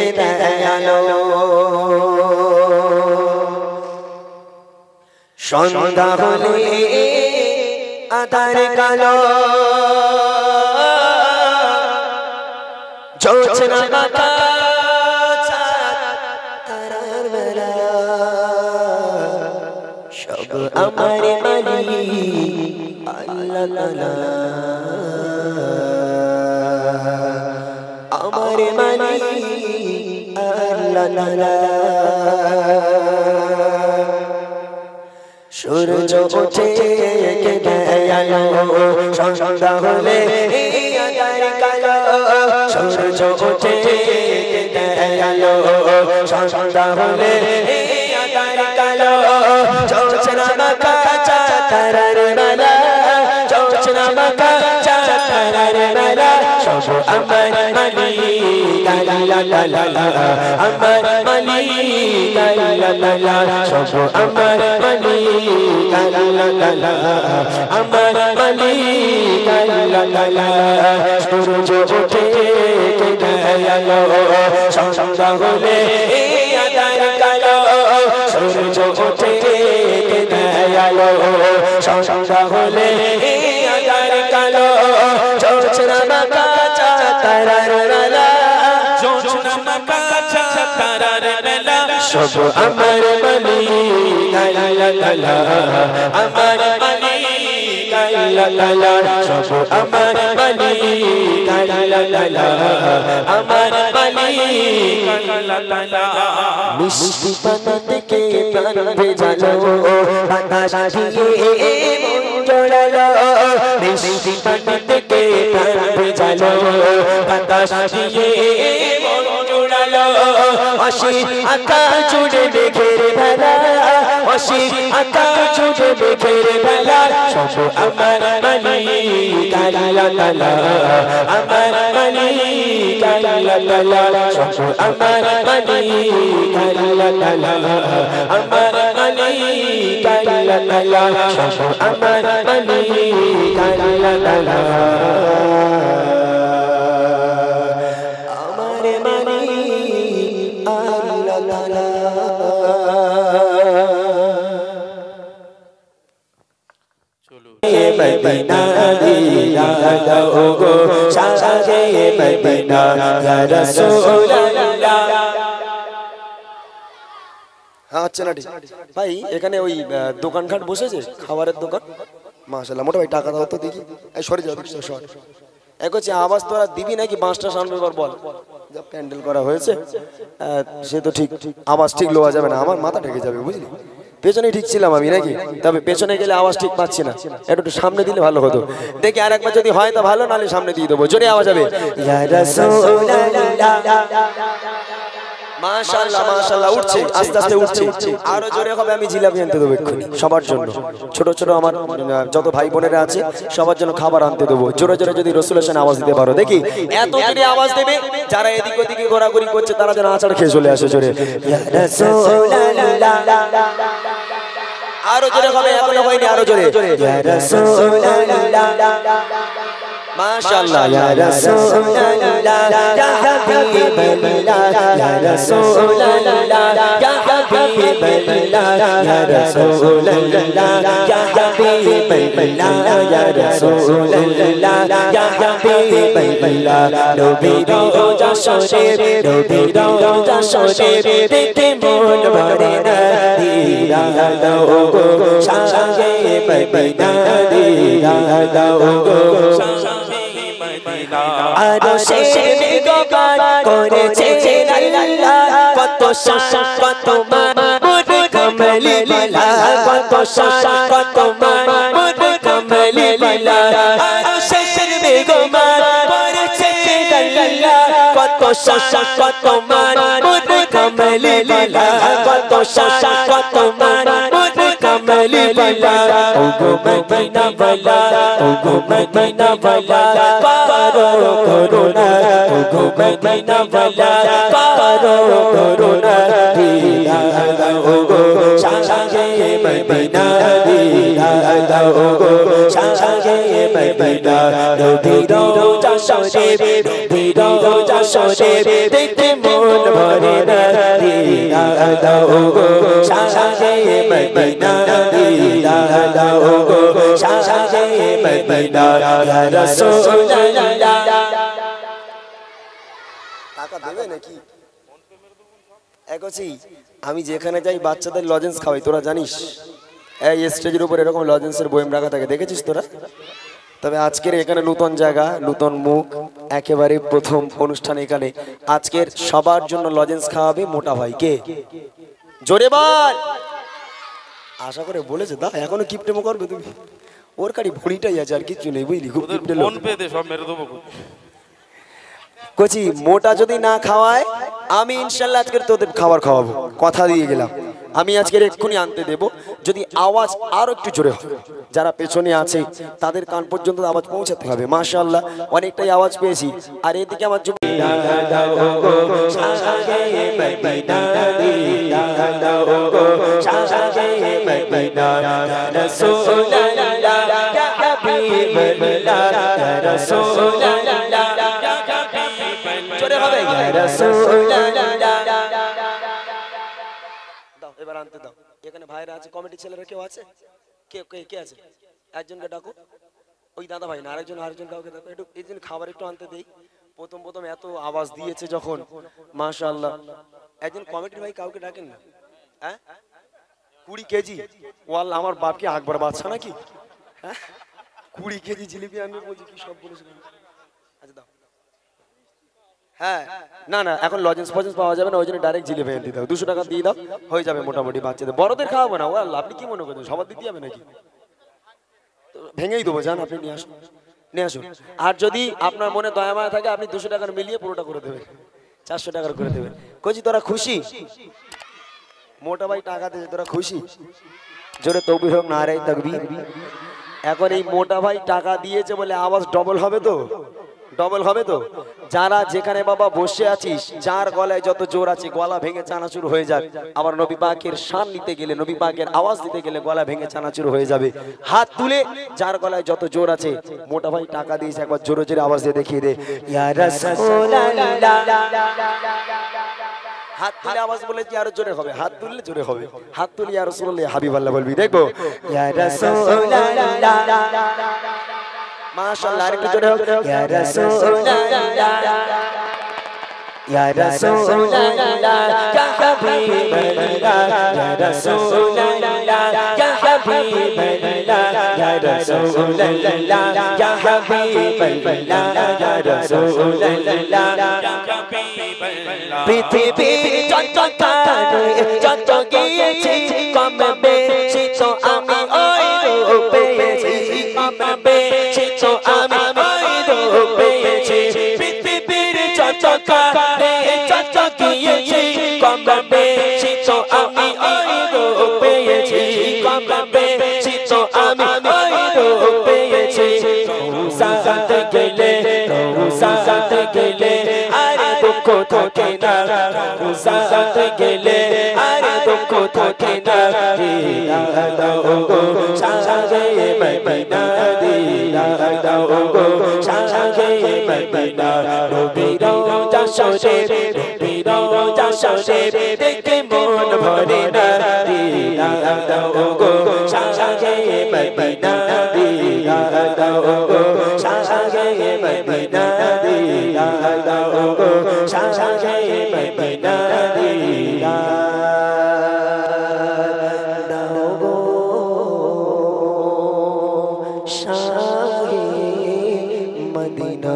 দয়ালো সন্ধ্যা হলে আধার কালো জোছনা মাখা তারার বেলা সব আমার মালিক আল্লাহ আমার মালিক আল্লাহ সূর্য ওঠে দয়ালো সন্ধ্যা হলে আধার কালো সূর্য ওঠে দয়ালো সন্ধ্যা হলে আধার কালো জোছনা মাখা তারার বেলা জোছনা মাখা তারার বেলা সব আমার মালিক আল্লাহ আমার মালিক আল্লাহ সব আমার মালিক আল্লাহ আমার মালিক আল্লাহ সূর্য ওঠে দয়ালো সন্ধ্যা হলে আধার কালো সূর্য ওঠে দয়ালো সন্ধ্যা হলে আধার কালো জোছনা মাখা তারার বেলা জোছনা মাখা তারার বেলা সব আমার মালিক আল্লাহ আমার মালিক আল্লাহ সব আমার মালিক আল্লাহ আমার মালিক আল্লাহ মিষ্টি পাতা থেকে প্রাণ ভেজালো বাতাস দিয়ে মন জড়ালো মিষ্টি পাতা থেকে প্রাণ ভেজালো বাতাস দিয়ে মন জড়ালো অসীম আকাশ জুড়ে মেঘের ভেলা অসীম আকাশ জুড়ে মেঘের ভেলা সব আমার মালিক আল্লাহ আমার মালিক আল্লাহ সব আমার মালিক আল্লাহ আমার মালিক আল্লাহ সব আমার মালিক আল্লাহ আমার মালিক আল্লাহ মদিনা দিলা দাও গো শাহে মদিনা ইয়া রাসূলুল্লাহ আচ্ছা না ভাই এখানে ওই দোকানঘাট বসেছে খাবারের দোকান মাশাআল্লাহ মোটা ভাই টাকা দাও তো দেখি এই সরে যাও দেখছো শর্ট এক হচ্ছে আওয়াজ তোরা দিবি নাকি বাঁশটা সামনে এবার বল যা প্যান্ডেল করা হয়েছে সে তো ঠিক আওয়াজ ঠিক লোয়া যাবে না আমার মাথা ঢেকে যাবে বুঝলি পেছনে ঠিক ছিলাম আমি নাকি তবে পেছনে গেলে আওয়াজ ঠিক পাচ্ছি না একটু সামনে দিলে ভালো হতো দেখি আর একবার যদি হয় তা ভালো নালে সামনে দিয়ে দেবো জোরে আওয়াজ হবে ইয়া রাসূলুল্লাহ মাশাআল্লাহ মাশাআল্লাহ উঠছে আস্তে আস্তে উঠছে আরো জোরে হবে আমি জিলাপি আনতে দেবো এক্ষুনি সবার জন্য ছোট ছোট আমার যত ভাই বোনেরা আছে সবার জন্য খাবার আনতে দেবো জোরে জোরে যদি রাসূলের সামনে আওয়াজ দিতে পারো দেখি এত জোরে আওয়াজ দেবে যারা এদিক ওদিকে ঘোরাঘুরি করছে তারা যেন আচার খেয়ে চলে আসে জোরে ইয়া রাসূলুল্লাহ আরো জোরে হবে এখনো হয়নি আরো জোরে ইয়া রাসূলুল্লাহ মাশাআল্লাহ ইয়া রাসূলুল্লাহ ইয়া হাবিবাল্লাহ ইয়া রাসূলুল্লাহ ইয়া হাবিবাল্লাহ ইয়া রাসূলুল্লাহ ইয়া হাবিবাল্লাহ ইয়া রাসূলুল্লাহ ইয়া হাবিবাল্লাহ নবীর রওজা শরীফ নবীর রওজা শরীফ দেখে মন ভরে না দিরা দাও গো শাহে মদিনা দিরা দাও গো আরো শেষে গোপাল করেছে আল্লাহ কত শাসন কত মামুদ কমলি লীলা কত শাসন কত মামুদ কমলি লীলা আরো শেষে গোপাল করেছে আল্লাহ কত শাসন কত মামুদ কমলি লীলা কত শাসন কত মামুদ কমলি লীলা ও গো মদিনা ওয়ালা ও গো মদিনা ওয়ালা করুণা ও গো মদিনা ওয়ালা করো করুণা দিলা দাও গো শাহে মদিনা দিলা দাও গো শাহে মদিনা নবীর রওজা যশোরে নবীর যশোরে দেখতে মন ভরে না দিদা দাও গো শাহে মদিনা দিদা দাও গো শাহে মদিনা ইয়া রাসূলুল্লাহ। টাকা দেবে নাকি? একছি আমি যেখানে যাই বাচ্চাদের লজেন্স খাওয়াই, তোরা জানিস? এই স্টেজের উপর এরকম লজেন্সের বয়াম রাখা থাকে, দেখেছিস তোরা? তবে আজকের এখানে নতুন জায়গা, নতুন মুখ, একেবারে প্রথম অনুষ্ঠান এখানে। আজকের সবার জন্য লজেন্স খাওয়াবে মোটা ভাই। কে? জোরে বল। আশা করে বলেছে দা, এখনো কিপটেমো করবে তুমি? ওর কারি ভুড়িটাই আছে, আর কিছু নেই, বুঝলি? খুব কিপটে লোক। কচি মোটা যদি না খাওয়ায় আমি ইনশাল্লাহ আজকের তোদের খাবার খাওয়াবো, কথা দিয়ে গেলাম। আমি আজকের এক্ষুনি আনতে দেব, যদি আওয়াজ আরো একটু জোরে হয়। যারা পেছনে আছে তাদের কান পর্যন্ত আওয়াজ পৌঁছাতে হবে। মাশাআল্লাহ অনেকটাই আওয়াজ পেয়েছি। আর এদিকে আমার এবার আনতে দাও। এখানে ভাইরা আছে, কমিটি ছেলেরা কেউ আছে? কে কে কে আছে? একজনকে ডাকো। ওই দাদা ভাই না, আরেকজন কাউকে দেখো। একটু এই দিন খাবার একটু আনতে দেই। প্রথম এত আওয়াজ দিয়েছে যখন, মাশাআল্লাহ। একজন কমিটির ভাই কাউকে ডাকেন না? হ্যাঁ 20 কেজি ওয়াল, আমার বাপকে আকবর বাদশা নাকি? হ্যাঁ 20 কেজি জিলিপি আনবে বলছি, কি সব বলেছিলাম। আচ্ছা দাও। হ্যাঁ না না, এখন লজেন্স ফজেন্স পাওয়া যাবে না, ওই জন্য ডাইরেক্ট জিলিপি এনে দিয়ে দাও। 200 টাকা দিয়ে দাও, হয়ে যাবে মোটামুটি। বাচ্চাদের বড়দের খাওয়াবো না, ওয়াল আপনি কি মনে করছেন সবার দিতে হবে নাকি? ভেঙেই দেবো, যান আপনি নিয়ে আসুন, নিয়ে আসুন। আর যদি আপনার মনে দয়া মায়া থাকে, আপনি 200 টাকার মিলিয়ে পুরোটা করে দেবেন, 400 টাকার করে দেবেন। কচি তোরা খুশি? মোটা ভাই টাকা দিয়েছে, তোরা খুশি? জোরে তকবীর হোক, নারে তাকবীর। এখন এই মোটা ভাই টাকা দিয়েছে বলে আওয়াজ ডবল হবে তো? ডবল হবে তো? যারা যেখানে বাবা বসে আছিস, যার গলায় যত জোর আছে গলা ভেঙে চানাচুর হয়ে যাক। আবার নবী পাকের শান নিতে গেলে, নবী পাকের আওয়াজ দিতে গেলে গলা ভেঙে চানাচুর হয়ে যাবে। হাত তুলে যার গলায় যত জোর আছে, মোটা ভাই টাকা দিয়েছে, একবার জোরে জোরে আওয়াজ দিয়ে দেখিয়ে দে, ইয়া রাসূলুল্লাহ। হাত তুলে আওয়াজ বলে কি আরো জোরে হবে? হাত তুললে জোরে হবে। হাত তুলে ইয়া রাসূলুল্লাহ হাবিবাল্লাহ বলবি, দেখবো ইয়া রাসূলুল্লাহ। মাশাআল্লাহ আরেকটু জোরে হোক, ইয়া রাসূলুল্লাহ ইয়া রাসূলুল্লাহ ইয়া হাবিবাল্লাহ ইয়া রাসূলুল্লাহ ইয়া হাবিবাল্লাহ ইয়া রাসূলুল্লাহ ইয়া হাবিবাল্লাহ ইয়া রাসূলুল্লাহ ইয়া হাবিবাল্লাহ। পৃথিবীর যত কানে যত গিয়েছি, কম বেশি তো আমি ওই রূপ পেয়েছি, কম বেশি তো আমি ওই রূপ পেয়েছি। পৃথিবীর যত কানে যত গিয়েছি, কম বেশি তো আমি ওই রূপ পেয়েছি, কম বেশি তো আমি ওই রূপ পেয়েছি। রওজাতে গেলে, রওজাতে গেলে আরে দুঃখ থাকে না, রওজাতে গেলে আরে দুঃখ থাকে না। দিদা দাও গো শাহে মদিনা, দিদা দাও গো শাহে মদিনা। নবীর যশোরে, নবীর যশোরে দেখে মন ভরে না। দিদা দাও গো শাহে মদিনা, দিদা দাও গো শাহে মদিনা, দিদা দাও গো শাহে মদিনা, দিদা দাও গো শাহে মদিনা।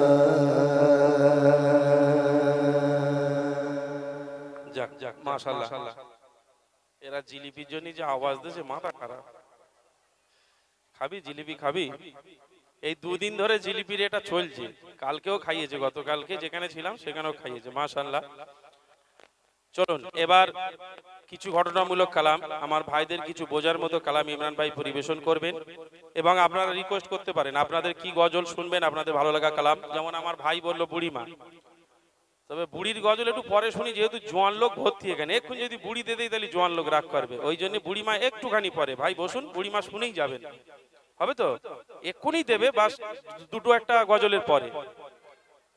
যাক যাক মাশাআল্লাহ। এরা জিলিপির জন্য যে আওয়াজ দিয়েছে, মাথা খারাপ। খাবি জিলিপি খাবি? এই 2 দিন ধরে জিলিপির এটা চলছে, কালকেও খাইয়েছে, গতকালকে যেখানে ছিলাম সেখানেও খাইয়েছে, মাশাআল্লাহ। চলুন এবার কিছু ঘটনামূলক কালাম, আমার ভাইদের কিছু বোঝার মতো কালাম ইমরান ভাই পরিবেশন করবেন, এবং আপনারা রিকোয়েস্ট করতে পারেন আপনাদের কি গজল শুনবেন, আপনাদের ভালো লাগা কালাম। যেমন আমার ভাই বললো বুড়িমা, তবে বুড়ির গজল একটু পরে শুনি, যেহেতু জোয়ান লোক ভর্তি এখানে। এক্ষুনি যদি বুড়ি দিয়ে দেই তাহলে জোয়ান লোক রাগ করবে, ওই জন্য বুড়িমা একটুখানি পরে। ভাই বসুন, বুড়িমা শুনেই যাবেন, হবে তো? এক্ষুনি দেবে, বাস দুটো একটা গজলের পরে।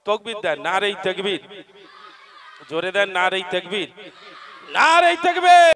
তকবীর দেন, নারে তাকবীর, জোরে দেন নারে তাকবীর, নারে তাকবীর।